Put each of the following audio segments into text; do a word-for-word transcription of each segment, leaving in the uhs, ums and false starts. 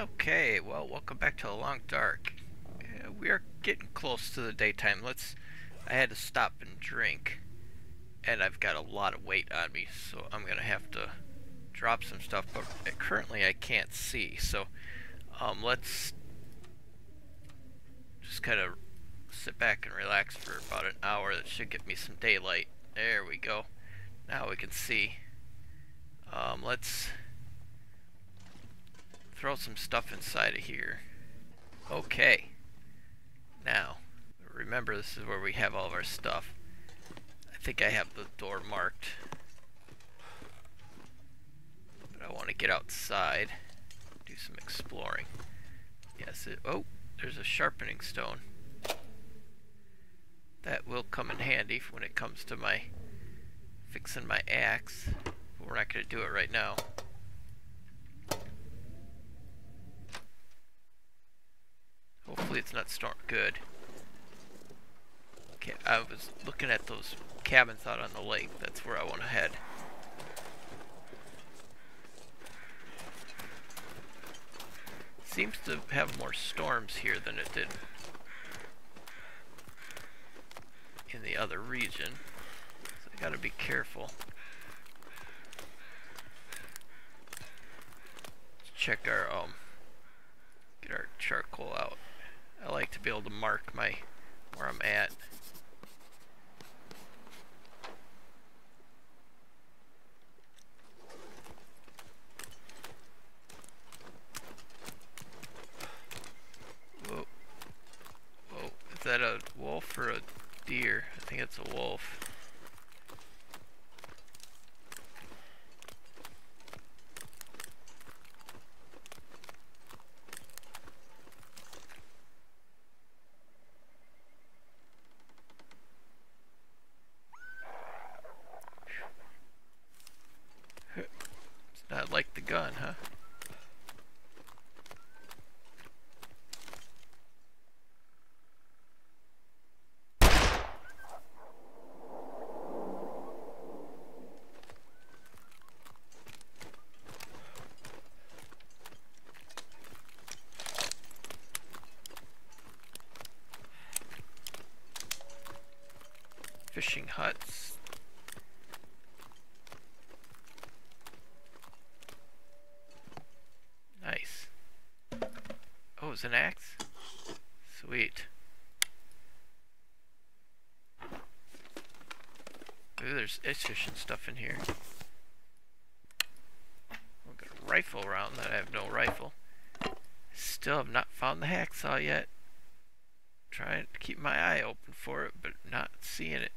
Okay, well, welcome back to the Long Dark. Uh, we are getting close to the daytime. Let's. I had to stop and drink, and I've got a lot of weight on me, so I'm gonna have to drop some stuff. But currently, I can't see. So, um, let's just kind of sit back and relax for about an hour. That should get me some daylight. There we go. Now we can see. Um, let's throw some stuff inside of here. Okay. Now, remember this is where we have all of our stuff. I think I have the door marked. But I want to get outside, do some exploring. Yes, it, oh, there's a sharpening stone. That will come in handy when it comes to my fixing my axe. But we're not going to do it right now. Hopefully it's not storm good. Okay, I was looking at those cabins out on the lake. That's where I want to head. Seems to have more storms here than it did in the other region. So I gotta be careful. Let's check our um get our charcoal out. I like to be able to mark my where I'm at. Whoa. Whoa. Is that a wolf or a deer? I think it's a wolf. Not like the gun, huh? Fishing huts. Nice. Oh, it's an axe? Sweet. Ooh, there's ice fishing stuff in here. I've got a rifle around that I have no rifle. Still have not found the hacksaw yet. Trying to keep my eye open for it, but not seeing it.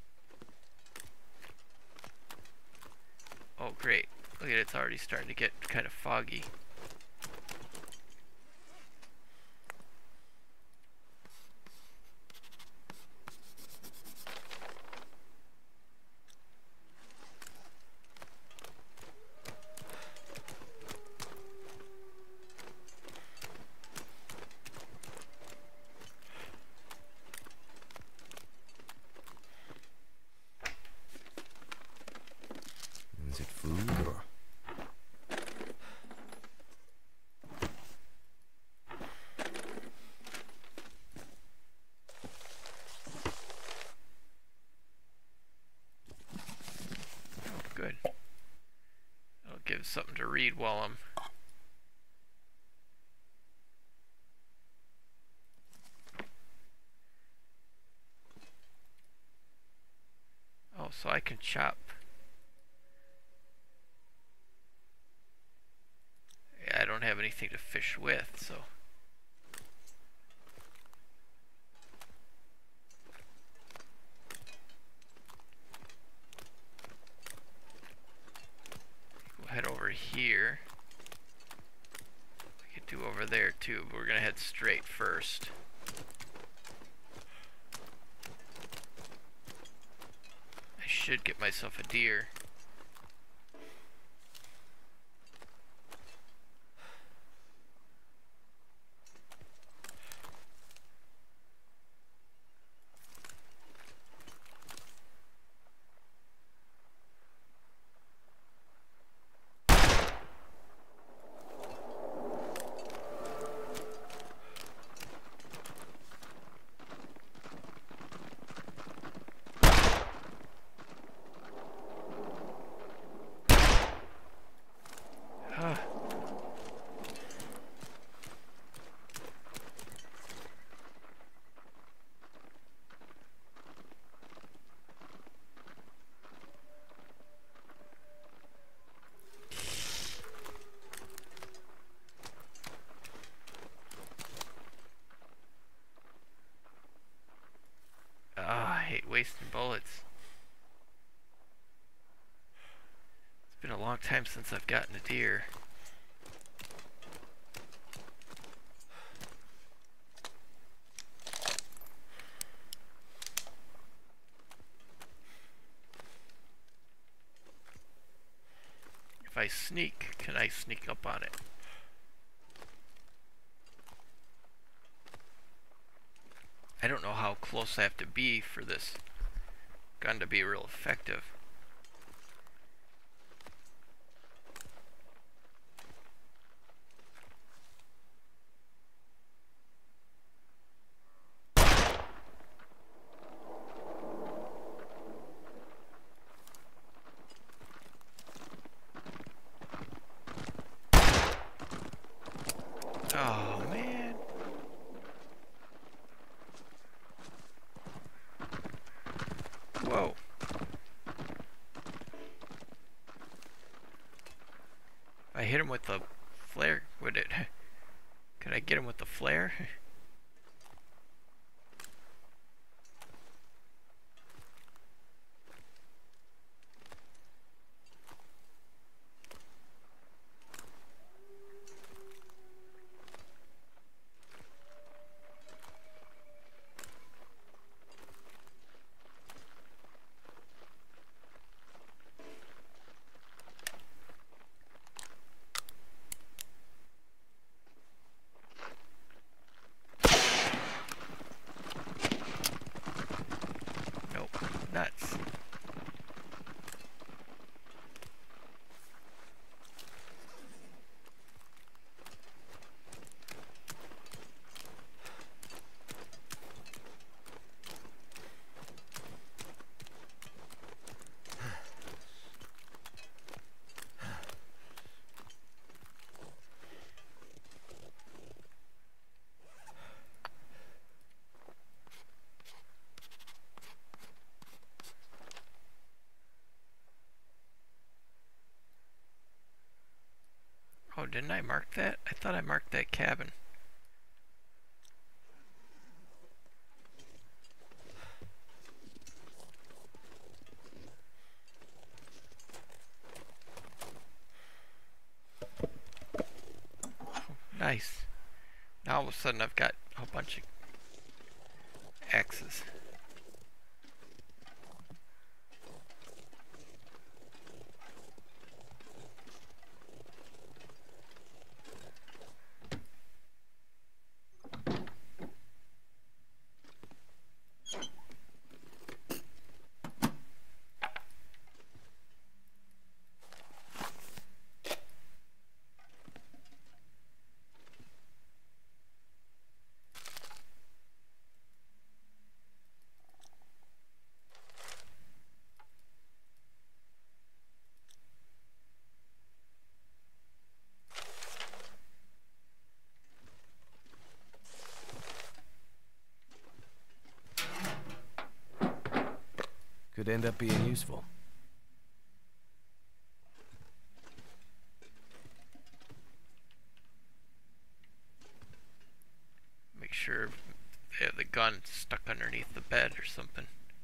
Oh, great. Look at it, it's already starting to get kind of foggy. Is it food or? Oh, good. I'll give something to read while I'm... Oh, so I can chop. I don't have anything to fish with, so we'll head over here. We could do over there too, but we're gonna head straight first. I should get myself a deer. wasting bullets. It's been a long time since I've gotten a deer. If I sneak, can I sneak up on it? I don't know how close I have to be for this gun to be real effective. Oh man. Whoa. If I hit him with the flare, would it... Could I get him with the flare? Nuts. Oh, didn't I mark that? I thought I marked that cabin. Nice. Now all of a sudden I've got a bunch of axes. Could end up being useful. Make sure they have the gun stuck underneath the bed or something.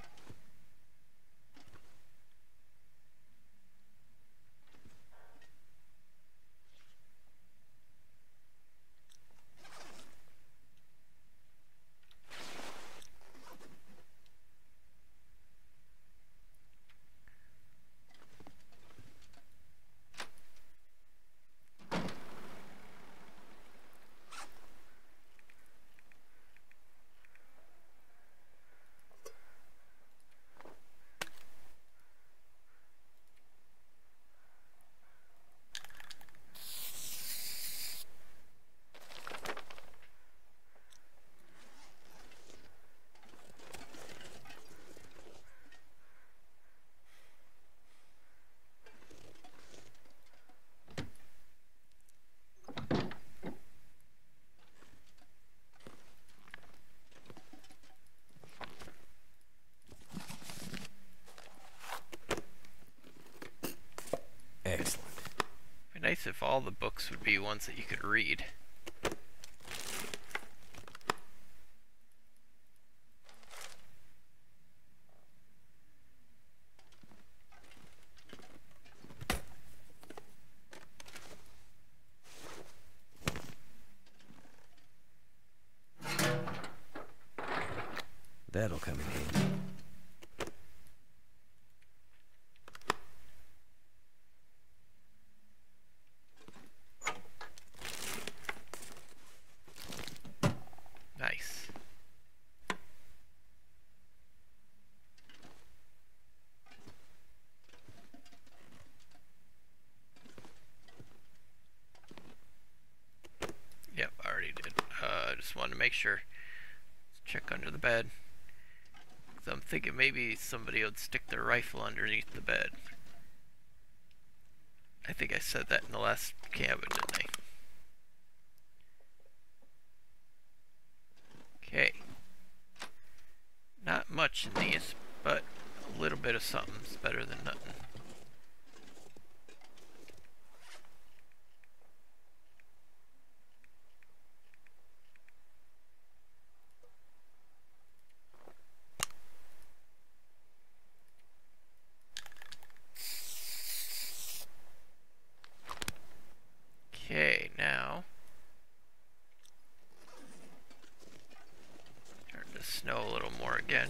Excellent. It'd be nice if all the books would be ones that you could read. That'll come in handy. Nice. Yep, I already did. Uh, just wanted to make sure. Let's check under the bed. 'Cause I'm thinking maybe somebody would stick their rifle underneath the bed. I think I said that in the last cabin, didn't I? Okay. Not much in these, but a little bit of something's better than nothing. Okay, now turn to snow a little more again.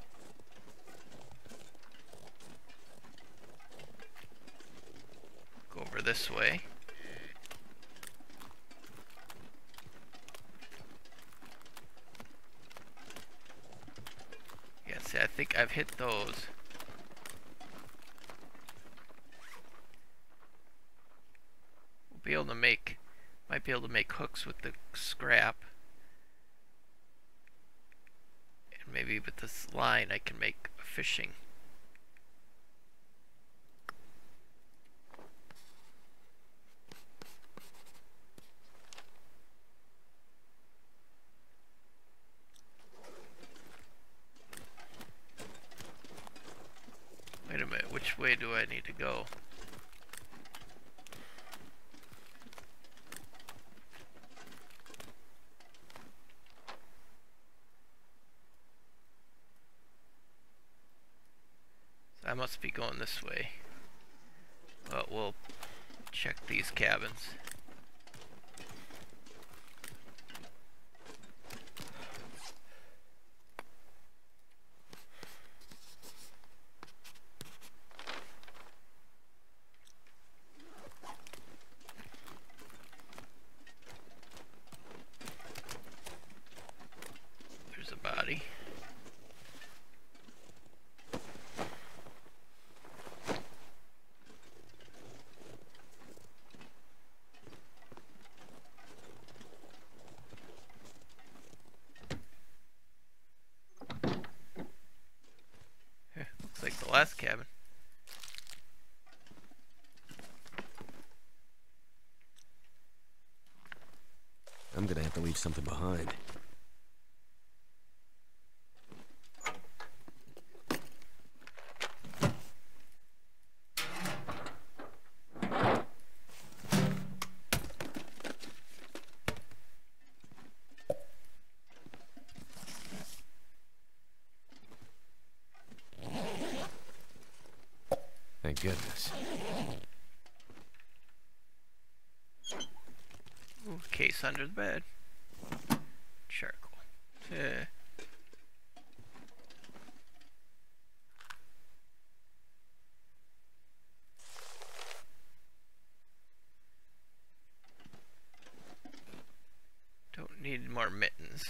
Go over this way. Yeah, see, I think I've hit those. We'll be able to make, might be able to make hooks with the scrap. And maybe with this line I can make a fishing. Wait a minute, which way do I need to go? So I must be going this way. But we'll check these cabins. There's a body. Looks like the last cabin. I'm gonna have to leave something behind. Thank goodness. Ooh, case under the bed. Charcoal. Eh. Don't need more mittens.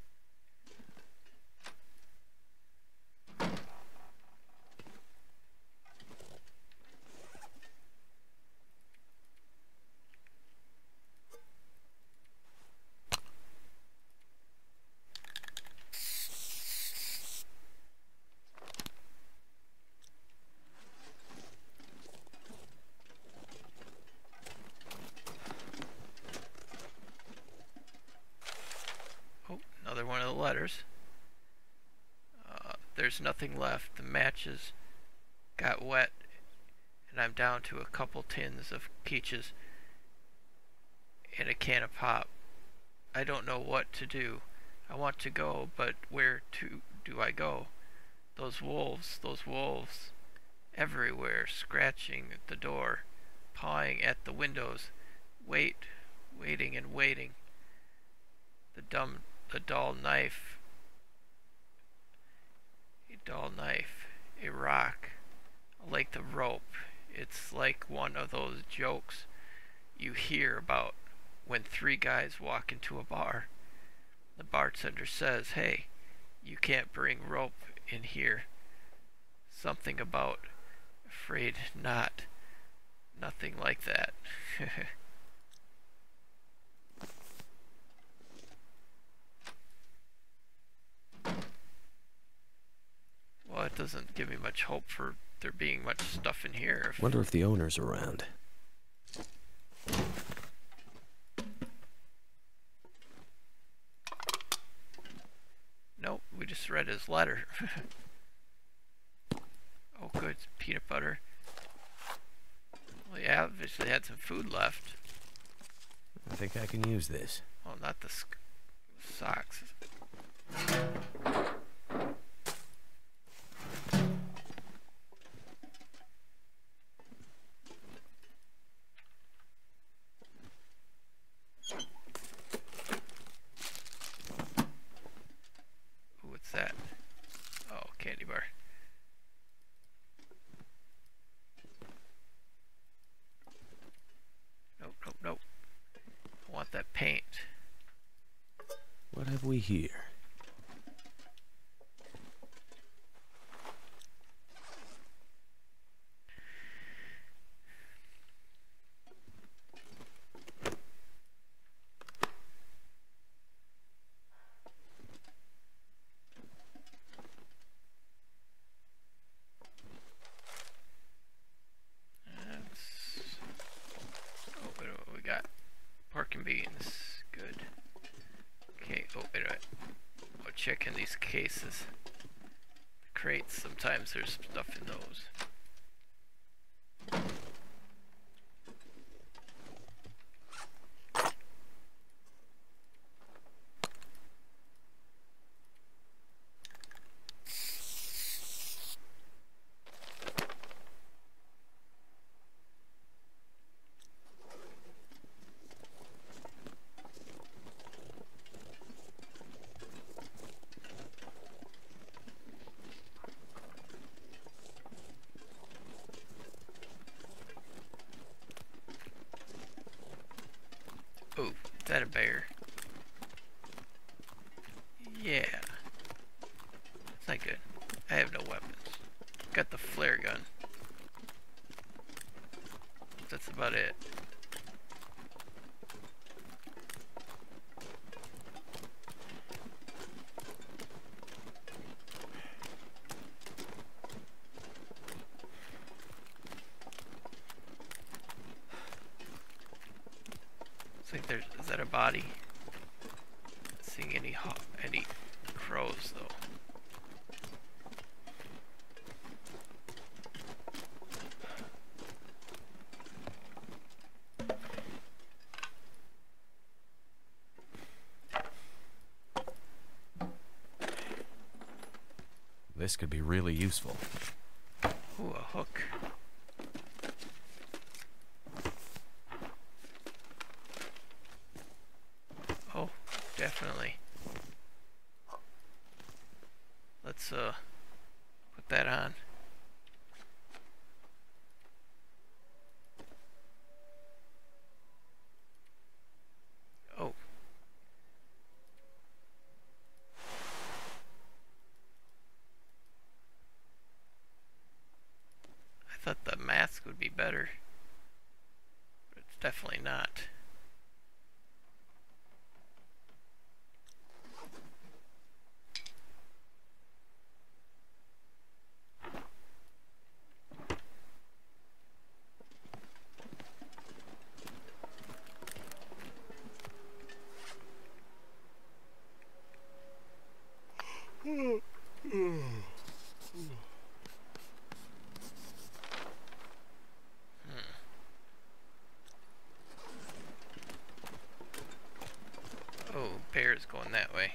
Another one of the letters. Uh, there's nothing left. The matches got wet, and I'm down to a couple tins of peaches and a can of pop. I don't know what to do. I want to go, but where to do I go? Those wolves, those wolves, everywhere, scratching at the door, pawing at the windows. Wait, waiting and waiting. The dumb The dull knife dull knife, a rock, a length of rope. It's like one of those jokes you hear about when three guys walk into a bar. The bartender says, "Hey, you can't bring rope in here." Something about afraid not. Nothing like that. Well, it doesn't give me much hope for there being much stuff in here. If Wonder if the owner's around. Nope, we just read his letter. Oh good, it's peanut butter. Well, yeah, obviously had some food left. I think I can use this. Oh, not the sk socks. Ooh, what's that? Oh, candy bar. Nope, nope, nope. I want that paint. What have we here? That's... Oh, wait a minute, what we got? Pork and beans. Good. Okay, oh, wait a minute. Oh, check in these cases. Crates, sometimes there's stuff in those. Oh, is that a bear? Yeah. That's not good. I have no weapons. Got the flare gun. That's about it. Looks like there's, is that a body? Not seeing any ho any crows though. This could be really useful. Ooh, a hook. Oh, definitely. Let's uh put that on. Oh. I thought the mask would be better, but it's definitely not. Oh, bear's going that way.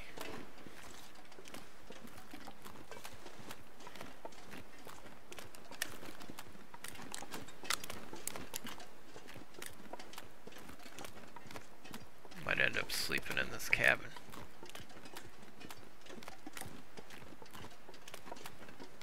Might end up sleeping in this cabin.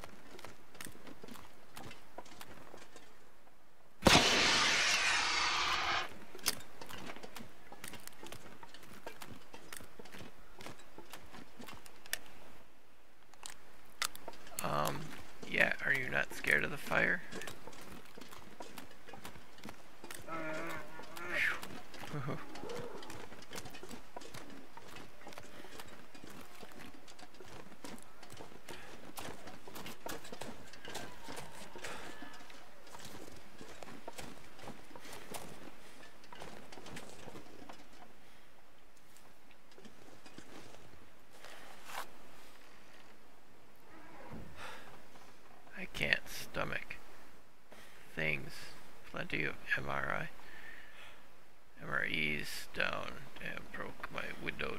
scared of the fire? I can't stomach things. Plenty of M R I. M R Es down. Damn, broke my window.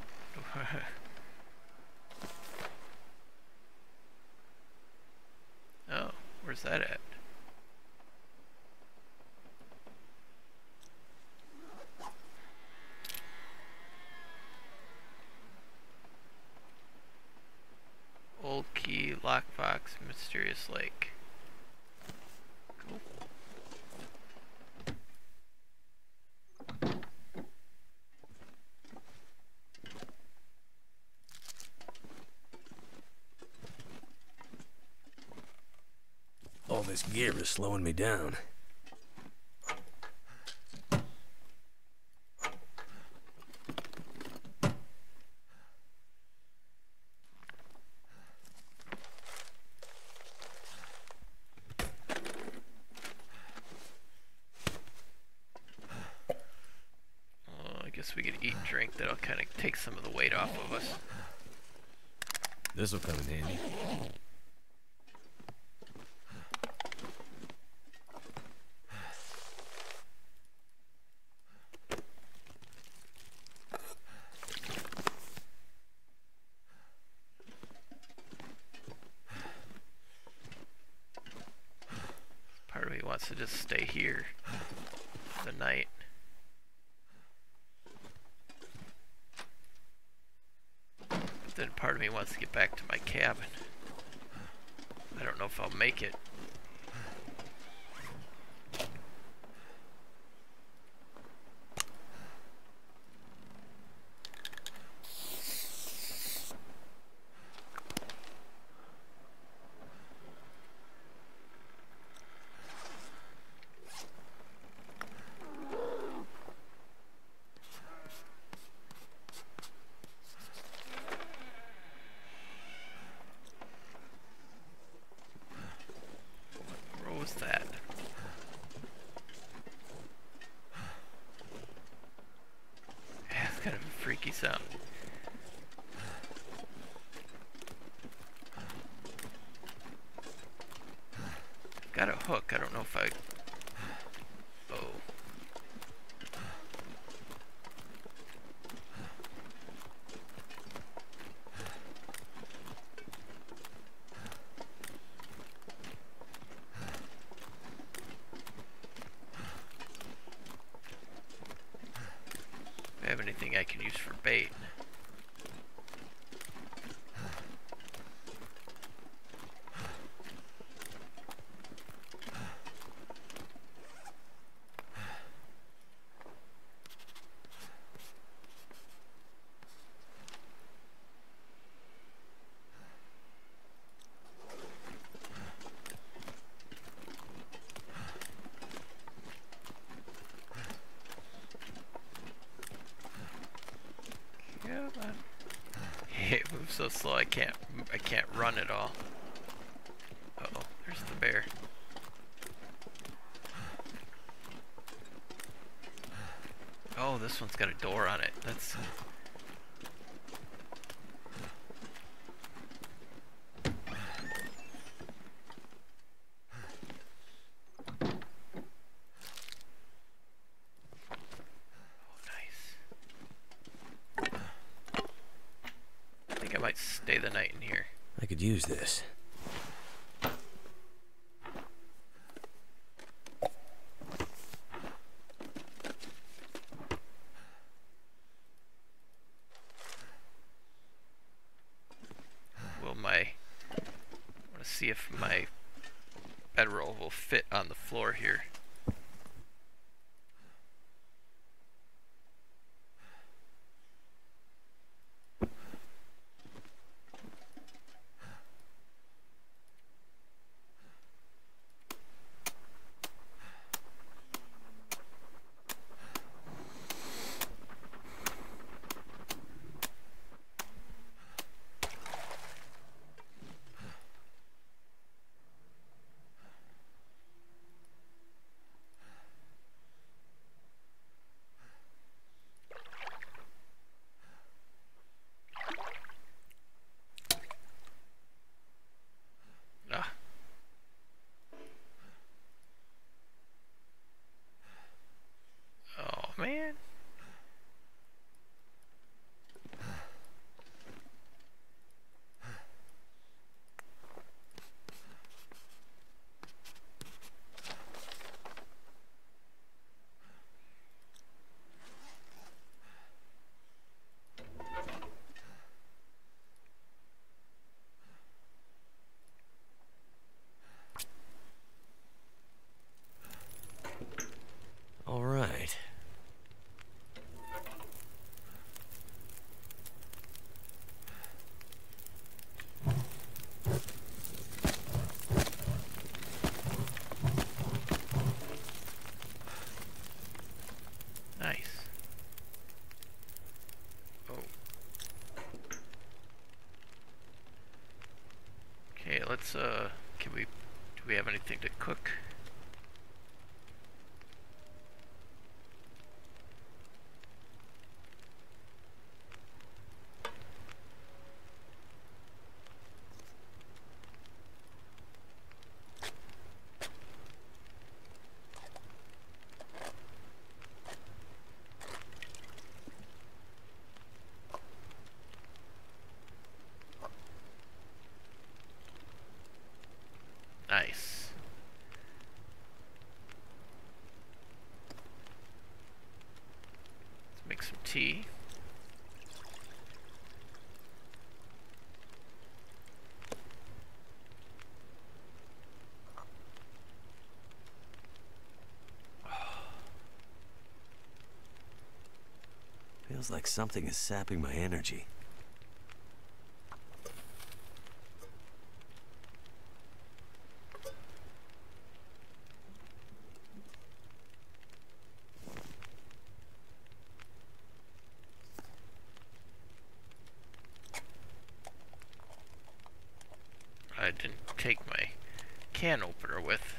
Oh, where's that at? Old key, lockbox, mysterious lake. Cool. All this gear is slowing me down. Oh, I guess we could eat and drink. That'll kind of take some of the weight off of us. This'll come in handy. Part of me wants to just stay here for the night. But then part of me wants to get back to my cabin. I don't know if I'll make it. What was that? Yeah, it's kind of a freaky sound. Got a hook. I don't know if I... Oh. If I have anything I can use for bait. Come on. It moves so slow I can't I can't run at all. Uh oh, there's the bear. Oh, this one's got a door on it. That's I might stay the night in here. I could use this. Will my... I want to see if my bedroll will fit on the floor here. let's, uh, can we, do we have anything to cook? Nice. Let's make some tea. Feels like something is sapping my energy. I didn't take my can opener with.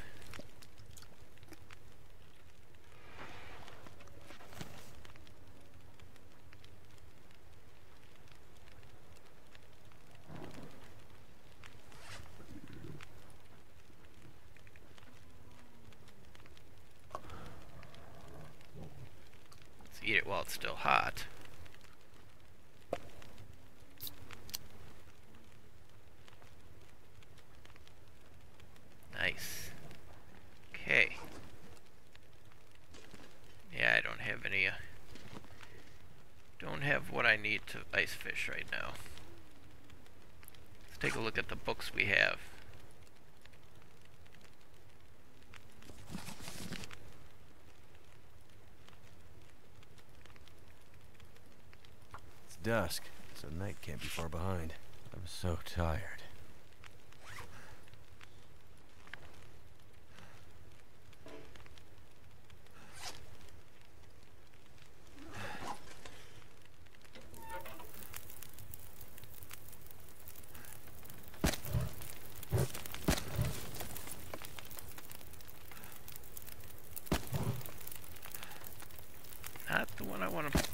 Let's eat it while it's still hot. Nice. Okay. Yeah, I don't have any, uh, don't have what I need to ice fish right now. Let's take a look at the books we have. It's dusk, so night can't be far behind. I'm so tired. Not the one I want to do.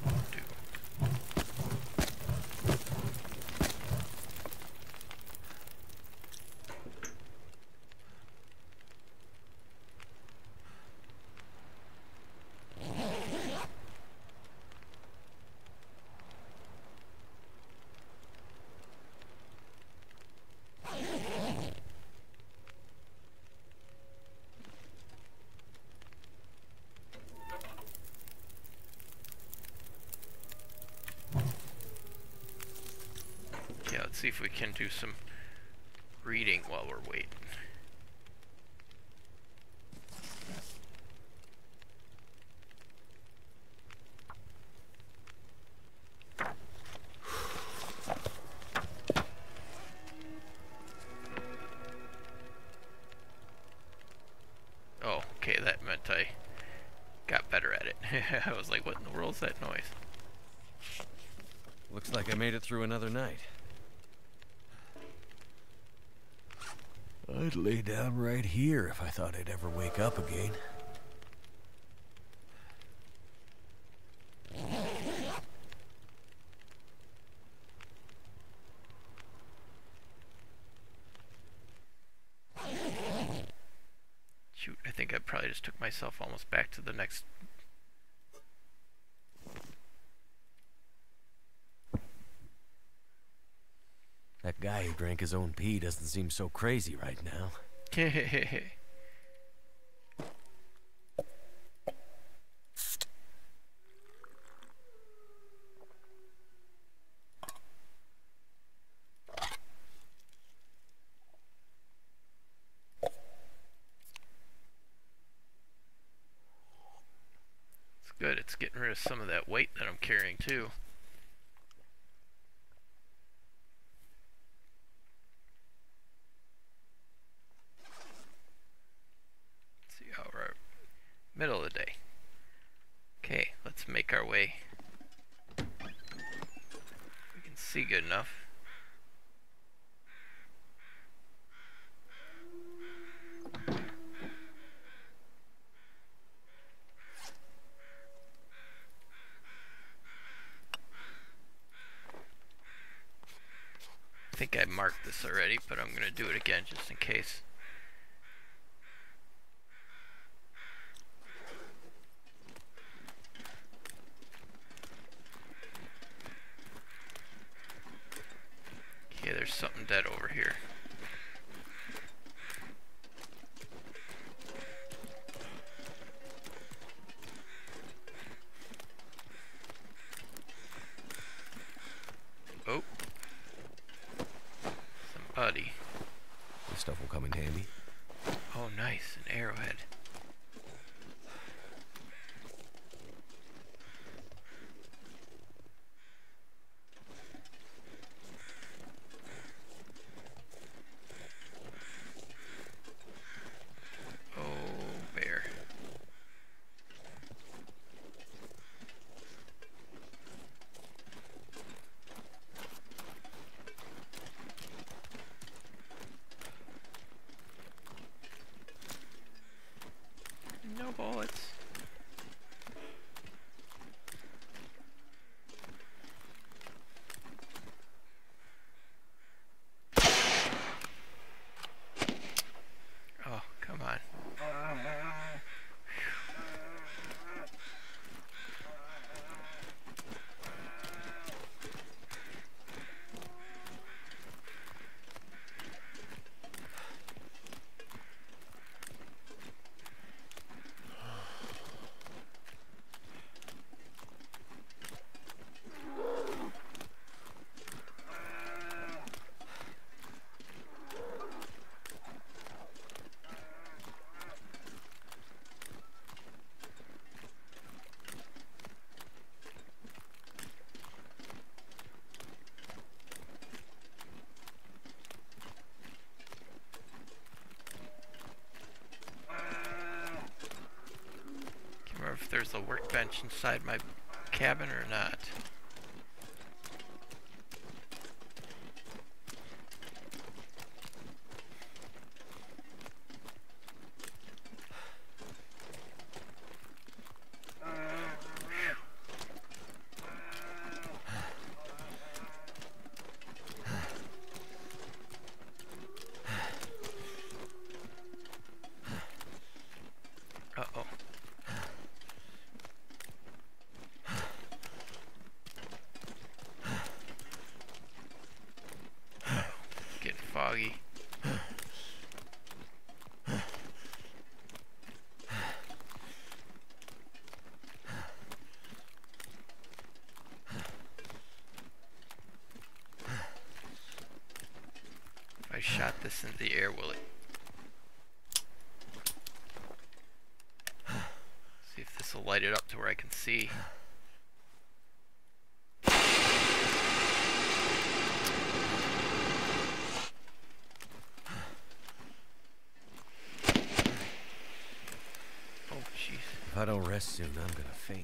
Yeah, let's see if we can do some reading while we're waiting. Oh, okay, that meant I got better at it. I was like, what in the world is that noise? Looks like I made it through another night. I'd lay down right here if I thought I'd ever wake up again. Shoot, I think I probably just took myself almost back to the next... That guy who drank his own pee doesn't seem so crazy right now. It's good, it's getting rid of some of that weight that I'm carrying too. Alright, middle of the day. Okay, let's make our way. We can see good enough. think I marked this already, but I'm going to do it again just in case. Okay, there's something dead over here. Oh. Somebody. This stuff will come in handy. Oh, nice. An arrowhead. Oh, bear. No bullets. Oh, come on. If there's a workbench inside my cabin or not. Uh-oh. Getting foggy. If I shot this into the air, will it? See if this will light it up to where I can see. If I don't rest soon, I'm gonna faint.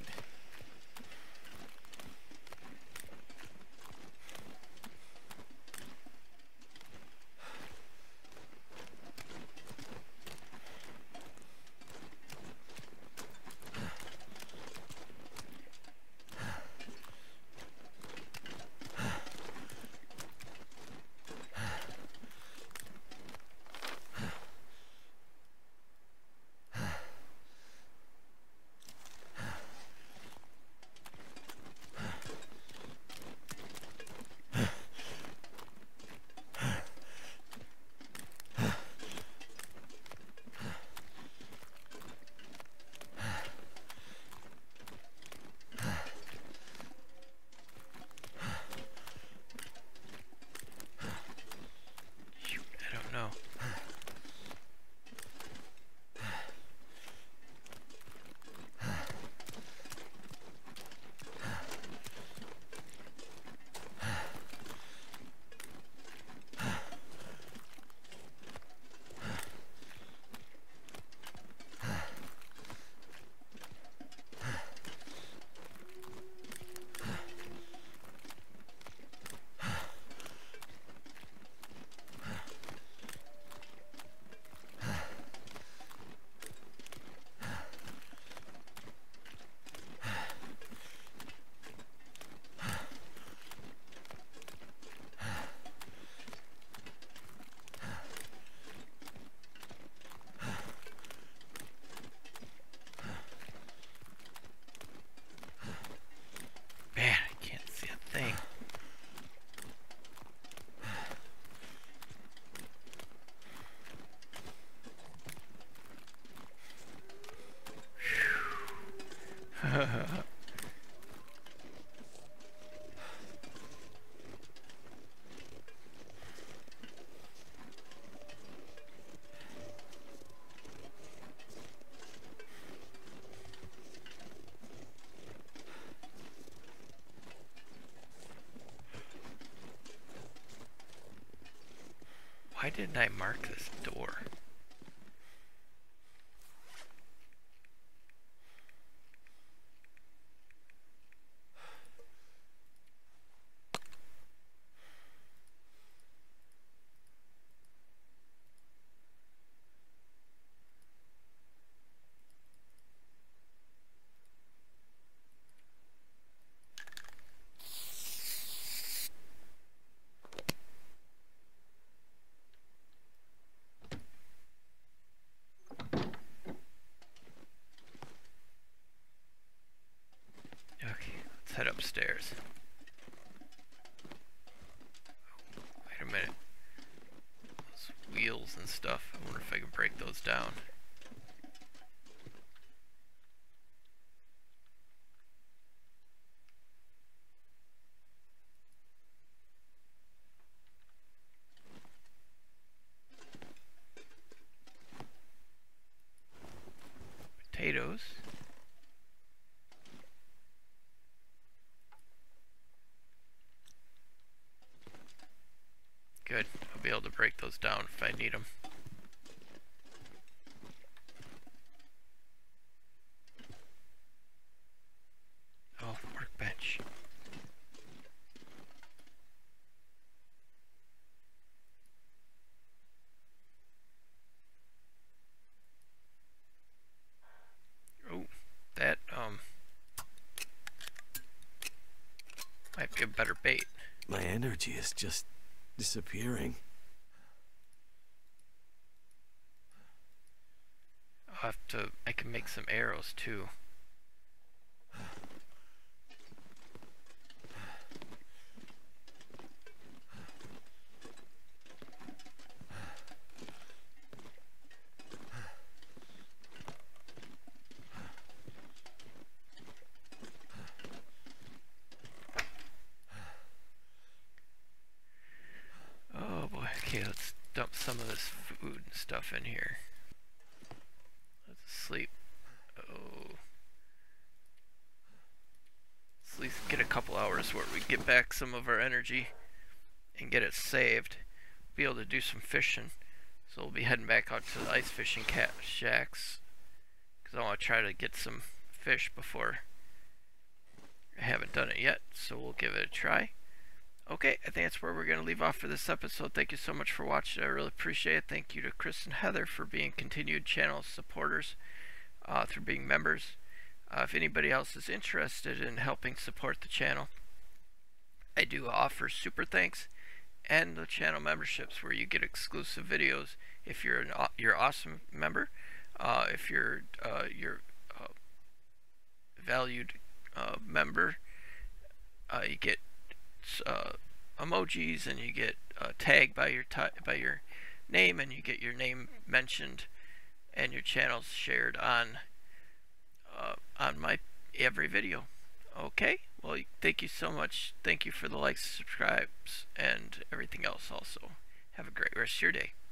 Why didn't I mark this door? Okay, let's head upstairs. Wait a minute. Those wheels and stuff, I wonder if I can break those down. Potatoes. Good. I'll be able to break those down if I need them. Oh, workbench. Oh, that um might be a better bait. My energy is just disappearing. I'll have to, I can make some arrows too. Oh boy, okay, let's dump some of this food and stuff in here. Let's sleep. Oh. Let's at least get a couple hours where we get back some of our energy and get it saved. Be able to do some fishing. So we'll be heading back out to the ice fishing cat shacks, because I want to try to get some fish before. I haven't done it yet, so we'll give it a try. Okay, I think that's where we're going to leave off for this episode. Thank you so much for watching. I really appreciate it. Thank you to Chris and Heather for being continued channel supporters uh, through being members. Uh, if anybody else is interested in helping support the channel, I do offer super thanks and the channel memberships, where you get exclusive videos if you're an you're awesome member. Uh, if you're uh, you're uh, valued uh, member, uh, you get uh, emojis, and you get uh, tagged by your by your name, and you get your name mentioned and your channels shared on uh, on my every video. Okay, well, thank you so much. Thank you for the likes, subscribes, and everything else also. Have a great rest of your day.